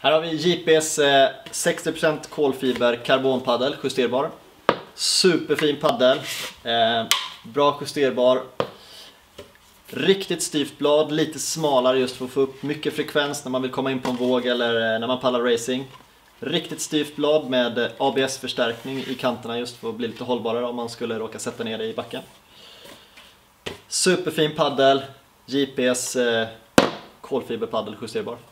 Här har vi JPS 60% kolfiber karbonpaddel, justerbar. Superfin paddel, bra justerbar. Riktigt styvt blad, lite smalare just för att få upp mycket frekvens när man vill komma in på en våg eller när man paddlar racing. Riktigt styvt blad med ABS-förstärkning i kanterna just för att bli lite hållbarare om man skulle råka sätta ner det i backen. Superfin paddel, JPS kolfiberpaddel, justerbar.